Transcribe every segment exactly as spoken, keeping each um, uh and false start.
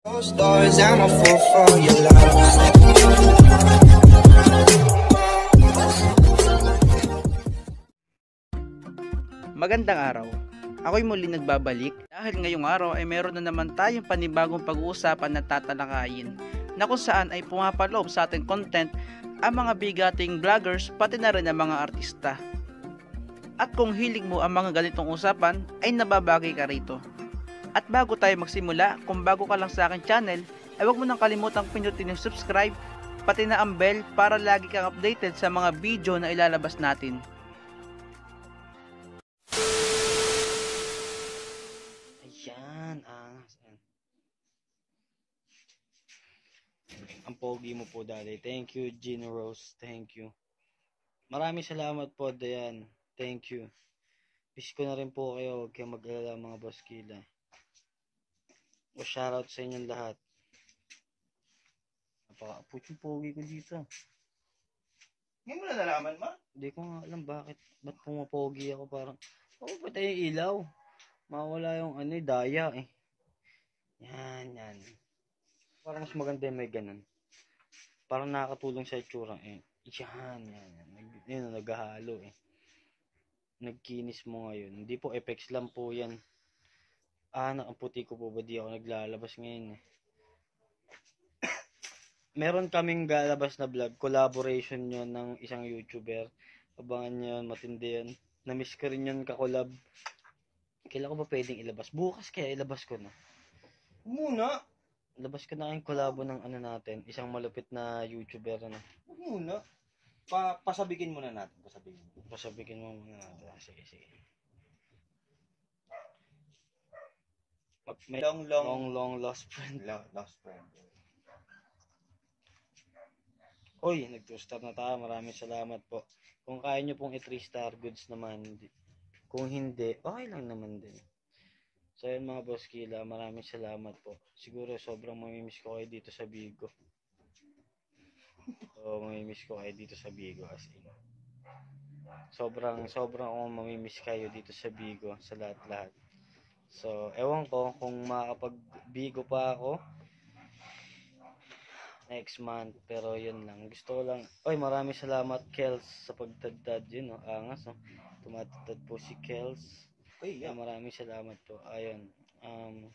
Stars, I'm a fool for your love. Magandang araw. Ako'y muli nagbabalik dahil ngayong araw ay meron na naman tayong panibagong pag-uusapan na tatalakayin na kung saan ay pumapaloob sa ating content ang mga bigating vloggers pati na rin ang mga artista. At kung hilig mo ang mga ganitong usapan ay nababagay ka rito. At bago tayo magsimula, kung bago ka lang sa aking channel, ay huwag mo nang kalimutang pindutin yung subscribe pati na ang bell para lagi kang updated sa mga video na ilalabas natin. Ayan, angas. Ang pogi mo po dali. Thank you, Gino Rose. Thank you. Maraming salamat po, Dayan. Thank you. Wish ko na rin po kayo, huwag kayong mag-alala mga boss kila. O shoutout sa inyong lahat. Napaka-apot yung pogi ko dito. Hindi mo na nalaman, ma? Hindi ko nga alam bakit. Ba't pumapogi ako parang, oh, ba't yung ilaw? Mawala yung ano, daya eh. Yan, yan. Parang mas maganda yung may ganun. Parang nakakatulong sa itsura eh. Yan, yan, yan. Nag, yun, naghahalo eh. Nagkinis mo ngayon. Hindi po, effects lang po yan. Ah, ang puti ko po ba di ako naglalabas ngayon eh. Meron kaming galabas na vlog, collaboration yun ng isang YouTuber. Abangan nyo yun, matindi yun. Namiss ko rin yun kakolab. Kailan ko ba pwedeng ilabas? Bukas kaya ilabas ko na. Muna. Ilabas ko na yung collabo ng ano natin, isang malupit na YouTuber na. Muna. Pa pasabikin muna natin. Pasabikin. Pasabikin mo muna natin. Sige, sige. May Long, long, long, long lost friend. long, lost friend. Uy, nag-two star na tayo. Maraming salamat po. Kung kaya nyo pong i-three star goods naman. Kung hindi, okay lang naman din. So yun mga boss kila, maraming salamat po. Siguro sobrang mamimiss ko kayo dito sa Bigo. So mamimiss ko kayo dito sa Bigo as in. Sobrang, sobrang akong mamimiss kayo dito sa Bigo sa lahat-lahat. So, ewan ko kung makakapag-Bigo pa ako next month, pero yun lang. Gusto ko lang, oy, maraming salamat Kels sa pagtagtad yun, no? Angas, no? Tumatagtad po si Kels. Uy, yeah. Yeah, maraming salamat po. Ayun. Um,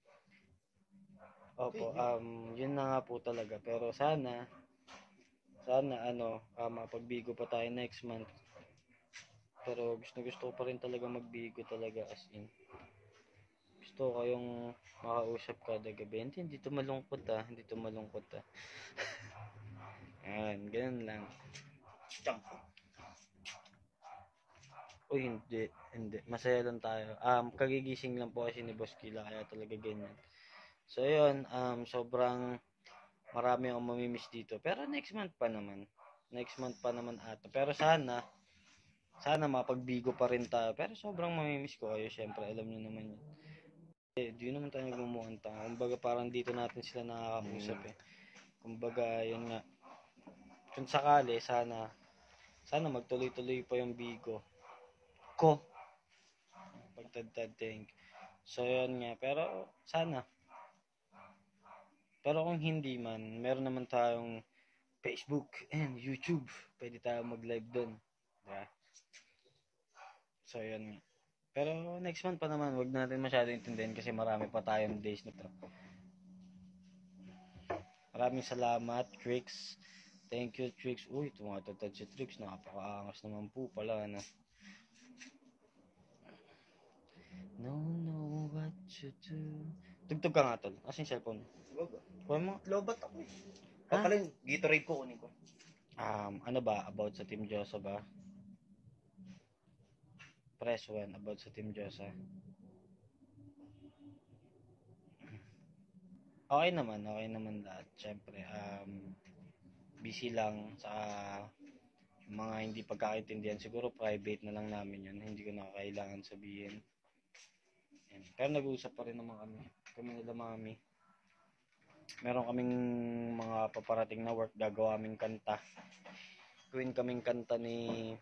opo, um, yun na nga po talaga. Pero sana, sana ano, uh, makapag-Bigo pa tayo next month. Pero gusto gusto ko pa rin talaga mag-Bigo talaga as in. Gusto ko kayong makausap kada gabi. Hindi, hindi to malungkot ah. Hindi to malungkot ah. Ayan, ganun lang. Uy, hindi. Hindi. Masaya lang tayo. Um, kagigising lang po kasi ni Boss Kila. Kaya talaga ganyan. So, yun. Um, sobrang marami akong mamimiss dito. Pero next month pa naman. Next month pa naman ata. Pero sana, sana mapagbigo pa rin tayo. Pero sobrang mamimiss ko kayo. Siyempre, alam nyo naman yun. Eh, di naman tayo nagmumukhang tanga. Kumbaga parang dito natin sila nakakausap eh. Kumbaga, yun nga. Kung sakali, sana, sana magtuloy-tuloy pa yung Bigo ko. Pagtadtad, think. So, yun nga. Pero, sana. Pero kung hindi man, meron naman tayong Facebook and YouTube. Pwede tayo mag-live doon. Diba? So, yun nga. Pero next month pa naman, wag natin masyado intindihin kasi marami pa tayong days na to. Maraming salamat, Trix. Thank you, Trix. Uy, tumatatad si Trix. Napakaangas naman po pala, ano. No, no, what you do. Tugtog ka nga, tol. Asan yung cellphone? Kuha mo. Lobat ako eh. Ha? O pala yung Gatorade ko, kunin ko. Um, ano ba? About sa Team Josa ba? Press one. About sa Team Josa. Okay naman. Okay naman lahat. Siyempre, um, busy lang sa mga hindi pagkakaintindihan. Siguro private na lang namin yun. Hindi ko na kailangan sabihin. Yan. Pero nag-uusap pa rin naman kami. Kami nila mami. Meron kaming mga paparating na work. Gagawa kaming kanta. Gawin kaming kanta ni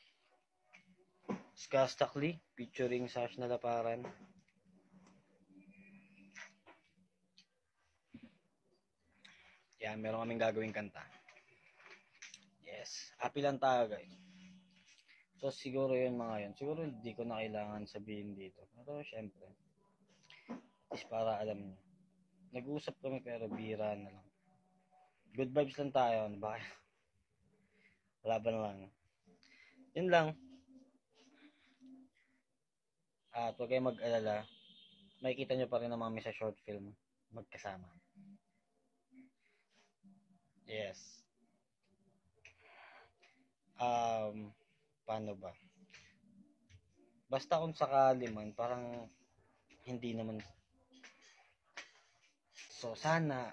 Skastakli featuring Sash Nalaparan. Yan, meron kaming gagawing kanta. Yes, happy lang tayo guys. So siguro yun mga yun. Siguro hindi ko na kailangan sabihin dito. Pero syempre, is para alam niyo. Nag-uusap kami pero bira na lang. Good vibes lang tayo. Ano ba? Laban lang. Yun lang. At huwag kayong mag-alala. Makikita nyo pa rin ang mga sa short film. Magkasama. Yes. Um, paano ba? Basta kung sakali man, parang hindi naman. So, sana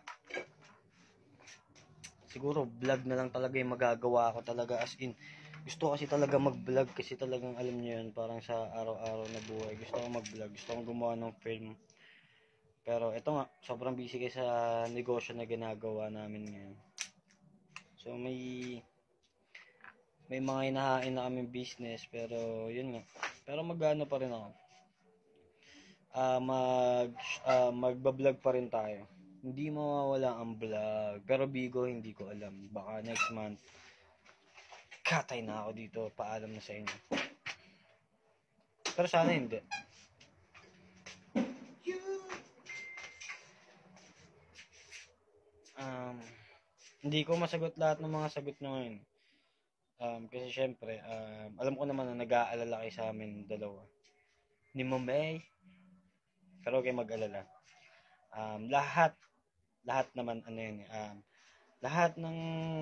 siguro vlog na lang talaga yung magagawa ko talaga, as in gusto kasi talaga mag-vlog kasi talagang alam niyo yun, parang sa araw-araw na buhay gusto ko mag-vlog, gusto ko gumawa ng film. Pero ito nga, sobrang busy kasi sa negosyo na ginagawa namin ngayon. So may may mga inahain na kaming business, pero yun nga, pero magano pa rin ako. Ah, uh, mag uh, magba-vlog pa rin tayo. Hindi mawawala ang vlog. Pero Bigo, hindi ko alam. Baka next month, katay na ako dito. Paalam na sa inyo. Pero sana hindi. Um, hindi ko masagot lahat ng mga sagot nyo ngayon. Um, kasi syempre, um, alam ko naman na nag-aalala kayo sa amin dalawa. Ni Mamay. Pero huwag kayo mag-alala. Um, lahat lahat naman ano yun, um, lahat ng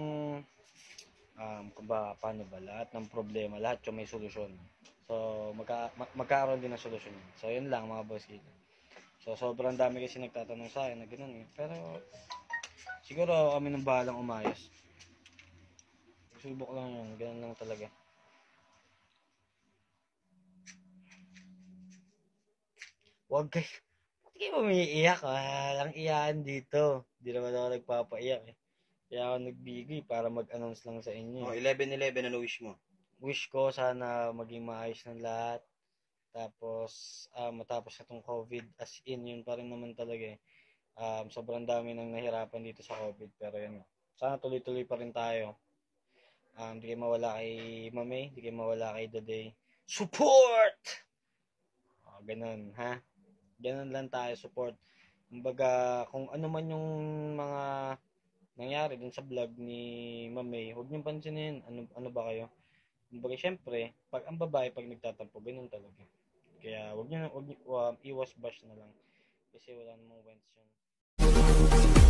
um, kung ba, paano ba, lahat ng problema, lahat yung may solusyon. So, magka, mag, magkakaroon din ng solusyon. So, yun lang mga boss kita. So, sobrang dami kasi nagtatanong sa akin na gano'n eh. Pero, siguro kami nang bahalang umayos. Subok lang yun, gano'n lang talaga. Huwag kayo. Hindi mo umiiyak, walang iyakan dito. Hindi naman ako nagpapaiyak eh. Kaya ako nagbigay para mag-announce lang sa inyo. Oh, eleven eleven, ano wish mo? Wish ko sana maging maayos ng lahat. Tapos, uh, matapos na itong COVID, as in, yun pa rin naman talaga eh. Um, sobrang dami nang nahirapan dito sa COVID, pero yun. Sana tuloy-tuloy pa rin tayo. Um, di kayo mawala kay Mame, di kayo mawala kay Daday. Support! Oh, ganun, ha? Ganun lang tayo, support. Kumbaga, kung ano man yung mga nangyari dun sa vlog ni Mamay, huwag niyong pansinin. Ano, ano ba kayo? Kumbaga, syempre, pag ang babae, pag nagtatampo, ganun talaga. Kaya, huwag niyo, huwag niyo, uh, iwas bash na lang. Kasi wala namang wins yun.